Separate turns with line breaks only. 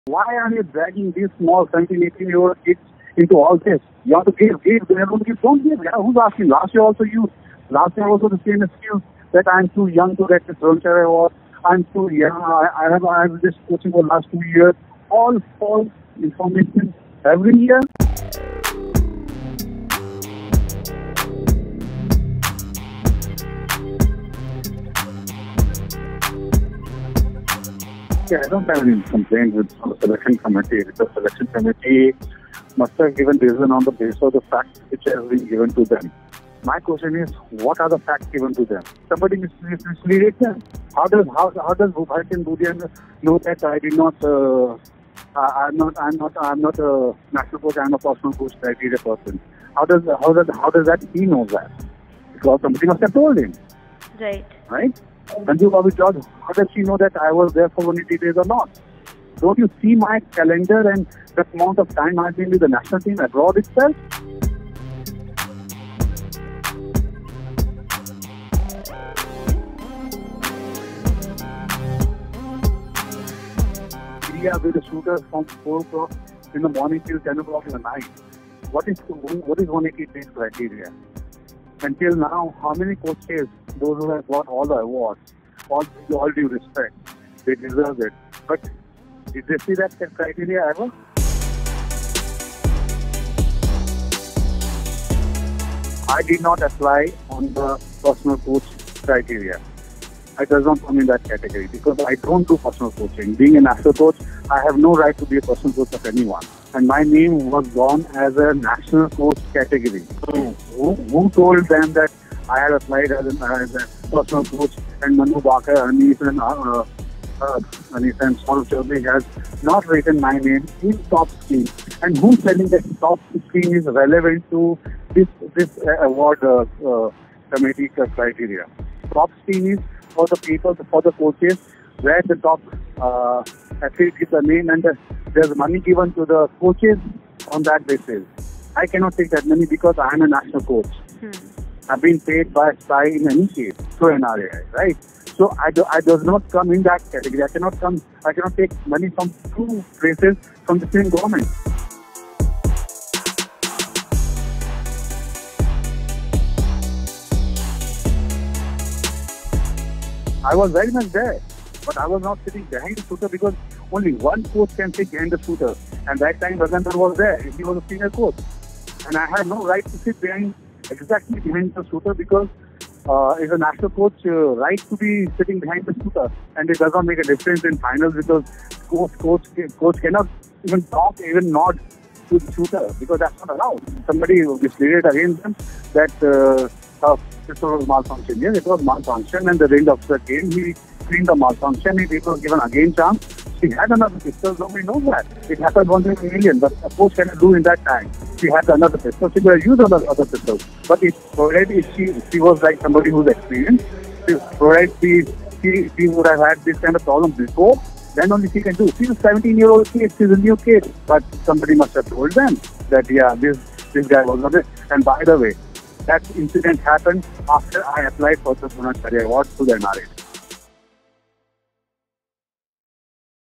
Why are you dragging these small 17, 18-year-old kids into all this? You have to give. They don't give. Don't give. Yeah, who's asking? Last year also the same excuse that I'm too young to get the Dronacharya Award. I'm too young. I have this coaching for the last 2 years. All false information every year. I don't have any complaint with the selection committee. The selection committee must have given reason on the basis of the facts which have been given to them. My question is, what are the facts given to them? Somebody misleaded them. How does Bhaker Budian know that I did not? I'm not a national coach. I'm a personal coach criteria person. How does that he knows that? Because somebody must have told him. Right. Sanju Babu George, how does she know that I was there for 180 days or not? Don't you see my calendar and the amount of time I've been with the national team abroad itself? India with the shooters from 4 o'clock in the morning till 10 o'clock in the night. What is 180 days criteria? Until now, how many coaches, those who have got all the awards, all due respect, they deserve it. But did they see that criteria ever? I did not apply on the personal coach criteria. I does not come in that category because I don't do personal coaching. Being a national coach, I have no right to be a personal coach of anyone. And my name was gone as a national coach category. So who told them that I had applied as a personal coach and Manu Bhaker, Anish and Saurabh Chaudhary has not written my name in top scheme? And who's telling that top scheme is relevant to this award committee criteria? Top scheme is for the people, for the coaches, where the top athlete is the name and there's money given to the coaches on that basis. I cannot take that money because I am a national coach. I've been paid by Sky in any case through NRA, right? So I does not come in that category. I cannot take money from two places from the same government. I was very much there, but I was not sitting behind the shooter because only one coach can sit behind the shooter. And that time Raghander was there. He was a senior coach. And I had no right to sit exactly behind the shooter because it's a national coach right to be sitting behind the shooter. And it does not make a difference in finals because coach cannot even talk, even nod to the shooter because that's not allowed. Somebody misleaded against them that pistol was malfunction. Yes, it was malfunction, and the range officer came. He cleaned the malfunction. He was given again chance. He had another pistol. Nobody knows that. It happened once in a million, but a coach cannot do in that time. She had another pistol. She could have used other pistols. But if she was like somebody who's experienced, she would have had this kind of problem before. Then only she can do. She's a 17-year-old kid. She's a new kid. But somebody must have told them that this guy was not it. And by the way, that incident happened after I applied for the Dronacharya Award to the NRA.